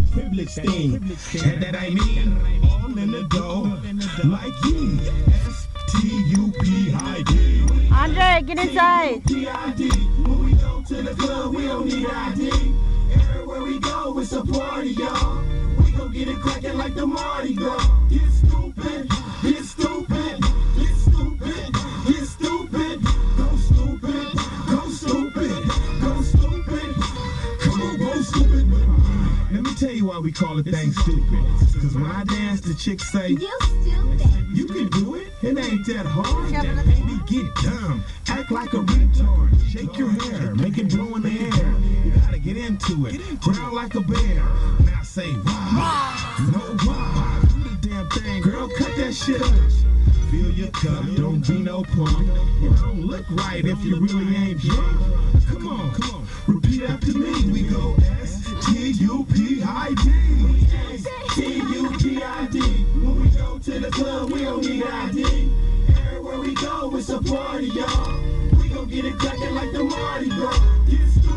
privilege thing. And that I mean, all in the dough, like ye. S-T-U-P-I-D. Andre, get inside. When we go to the club, we don't need ID. Everywhere we go, it's a party, y'all. We gon' get it crackin' like the Mardi Gras. Get stupid, get stupid, get stupid, get stupid. Go stupid, go stupid, go stupid. Come on, go stupid. Let me tell you why we call the thing stupid. Cause when I dance, the chicks say, you stupid. You can do it, it ain't that hard. Baby, get dumb, act like a retard. Shake your hair, make it blow in the air. You gotta get into it, growl like a bear. Now say why, no why. Do the damn thing, girl, cut that shit up. Fill your cup, don't be no punk. You don't look right if you really ain't drunk. Come on, repeat after me. We go S-T-U-P-I-D. S-T-U-P-I-D. When we go to the club, we don't need ID. Everywhere we go, it's a party, y'all. We gon' get it crackin' like the Mardi Gras.